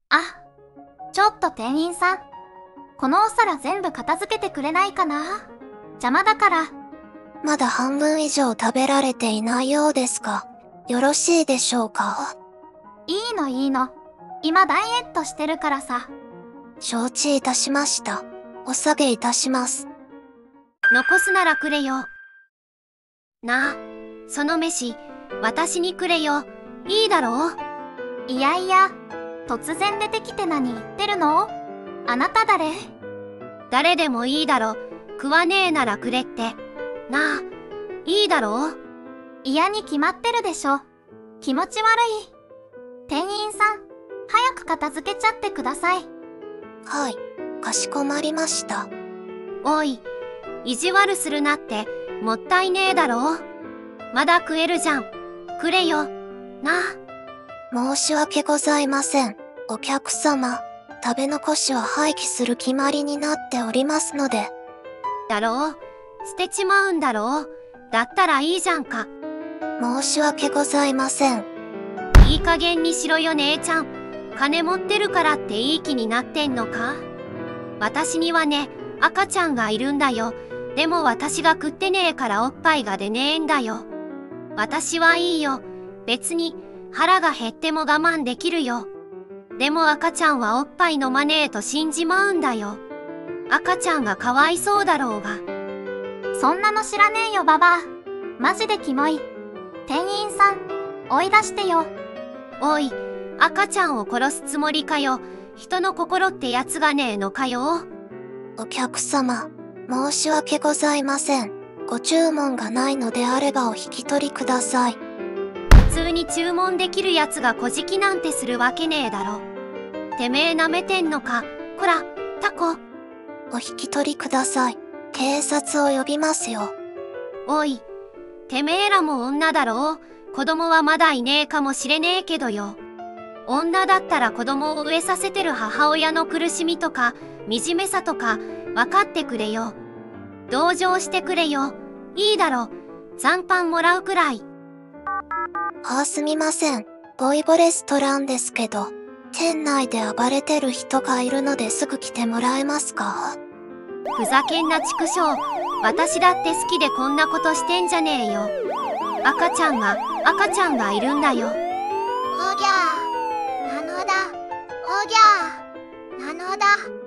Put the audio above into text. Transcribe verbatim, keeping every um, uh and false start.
あ、ちょっと店員さん。このお皿全部片付けてくれないかな？邪魔だから。 まだ半分以上食べられていないようですが、よろしいでしょうか？ いいのいいの。今ダイエットしてるからさ。 承知いたしました。お下げいたします。 残すならくれよ。なあ、その飯、私にくれよ。いいだろう？ いやいや、突然出てきて何言ってるの？あなた誰？ 誰でもいいだろ。食わねえならくれって。なあ、いいだろう？ 嫌に決まってるでしょ。気持ち悪い。店員さん、早く片付けちゃってください。 はい、かしこまりました。 おい、意地悪するなって、もったいねえだろう？まだ食えるじゃん。くれよ。なあ。申し訳ございません。お客様、食べ残しは廃棄する決まりになっておりますので。 だろう？捨てちまうんだろう？だったらいいじゃんか。 申し訳ございません。 いい加減にしろよ姉ちゃん。金持ってるからっていい気になってんのか？私にはね、赤ちゃんがいるんだよ。でも私が食ってねえからおっぱいが出ねえんだよ。私はいいよ。別に腹が減っても我慢できるよ。でも赤ちゃんはおっぱい飲まねえと死んじまうんだよ。赤ちゃんがかわいそうだろうが。 そんなの知らねえよババア。マジでキモい。店員さん、追い出してよ。 おい、赤ちゃんを殺すつもりかよ。人の心ってやつがねえのかよ。 お客様、申し訳ございません。ご注文がないのであればお引き取りください。 普通に注文できるやつが小じきなんてするわけねえだろ。てめえなめてんのか。こら、タコ。 お引き取りください。警察を呼びますよ。 おい、てめえらも女だろう。子供はまだいねえかもしれねえけどよ。女だったら子供を飢えさせてる母親の苦しみとか、惨めさとか、分かってくれよ。同情してくれよ。いいだろ。残飯もらうくらい。 ああ、すみません。ボイボレストランですけど、店内で暴れてる人がいるのですぐ来てもらえますか？ ふざけんな畜生。私だって好きでこんなことしてんじゃねえよ。赤ちゃんが、赤ちゃんがいるんだよ。 おぎゃー、なのだ。おぎゃー、なのだ。